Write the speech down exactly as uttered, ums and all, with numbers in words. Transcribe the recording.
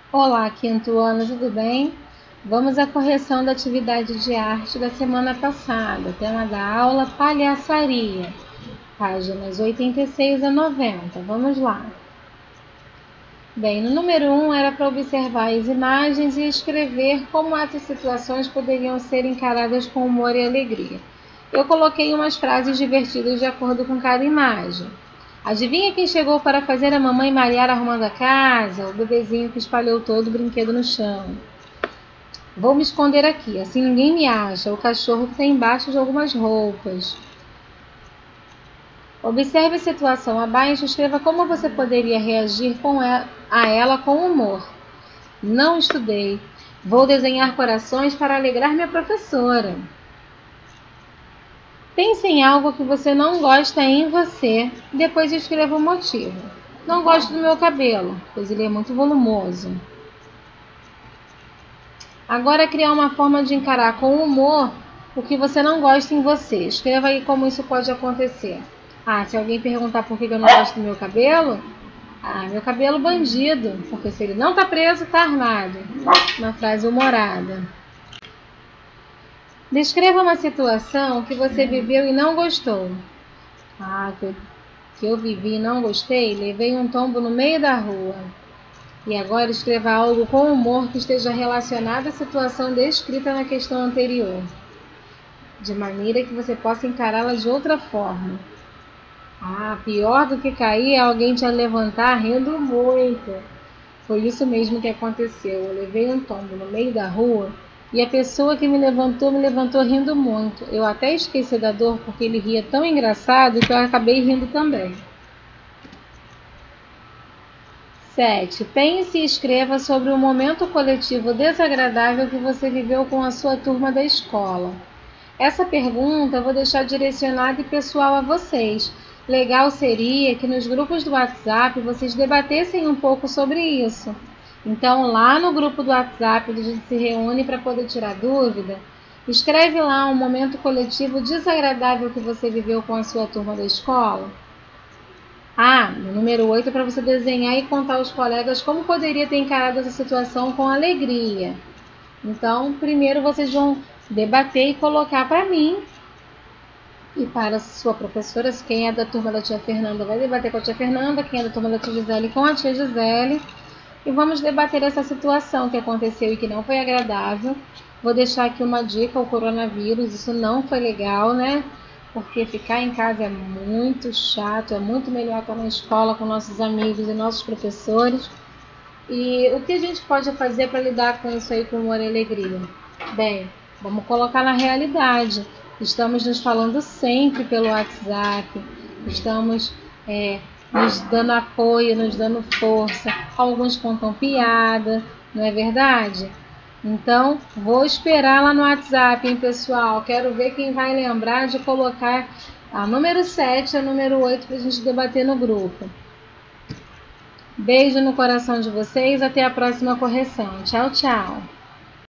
Olá, quinto ano, tudo bem? Vamos à correção da atividade de arte da semana passada. Tema da aula: palhaçaria. Páginas oitenta e seis a noventa. Vamos lá. Bem, no número um era para observar as imagens e escrever como essas situações poderiam ser encaradas com humor e alegria. Eu coloquei umas frases divertidas de acordo com cada imagem. Adivinha quem chegou para fazer a mamãe Mariara arrumando a casa? O bebezinho que espalhou todo o brinquedo no chão. Vou me esconder aqui, assim ninguém me acha. O cachorro que está embaixo de algumas roupas. Observe a situação abaixo e escreva como você poderia reagir com ela, a ela com humor. Não estudei. Vou desenhar corações para alegrar minha professora. Pense em algo que você não gosta em você, depois escreva o motivo. Não gosto do meu cabelo, pois ele é muito volumoso. Agora criar uma forma de encarar com humor o que você não gosta em você. Escreva aí como isso pode acontecer. Ah, se alguém perguntar por que eu não gosto do meu cabelo, ah, meu cabelo bandido, porque se ele não tá preso, tá armado. Uma frase humorada. Descreva uma situação que você viveu e não gostou. Ah, que eu, que eu vivi e não gostei, levei um tombo no meio da rua. E agora escreva algo com humor que esteja relacionado à situação descrita na questão anterior, de maneira que você possa encará-la de outra forma. Ah, pior do que cair é alguém te levantar rindo muito. Foi isso mesmo que aconteceu. Eu levei um tombo no meio da rua e a pessoa que me levantou, me levantou rindo muito. Eu até esqueci da dor porque ele ria tão engraçado que eu acabei rindo também. sete. Pense e escreva sobre um momento coletivo desagradável que você viveu com a sua turma da escola. Essa pergunta eu vou deixar direcionada e pessoal a vocês. Legal seria que nos grupos do WhatsApp vocês debatessem um pouco sobre isso. Então, lá no grupo do WhatsApp, onde a gente se reúne para poder tirar dúvida, escreve lá um momento coletivo desagradável que você viveu com a sua turma da escola. Ah, no número oito é para você desenhar e contar aos colegas como poderia ter encarado essa situação com alegria. Então, primeiro vocês vão debater e colocar para mim e para a sua professora. Quem é da turma da tia Fernanda vai debater com a tia Fernanda, quem é da turma da tia Gisele com a tia Gisele. E vamos debater essa situação que aconteceu e que não foi agradável. Vou deixar aqui uma dica: o coronavírus, isso não foi legal, né? Porque ficar em casa é muito chato, é muito melhor estar na escola com nossos amigos e nossos professores. E o que a gente pode fazer para lidar com isso aí com humor e alegria? Bem, vamos colocar na realidade. Estamos nos falando sempre pelo WhatsApp, estamos é, nos dando apoio, nos dando força. Alguns contam piada, não é verdade? Então, vou esperar lá no WhatsApp, hein, pessoal? Quero ver quem vai lembrar de colocar a número sete e a número oito para a gente debater no grupo. Beijo no coração de vocês, até a próxima correção. Tchau, tchau!